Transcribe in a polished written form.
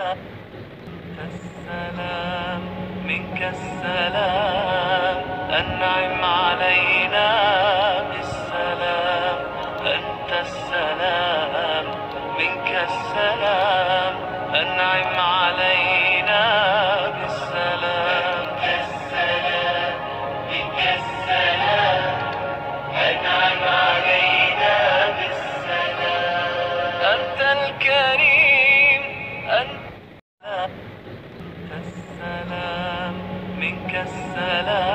السلام منك السلام، أنعم علينا بالسلام. أنت السلام منك السلام، أنعم علينا بالسلام. السلام منك السلام، أنعم علينا بالسلام. أنت الكريم، أنت السلام منك السلام.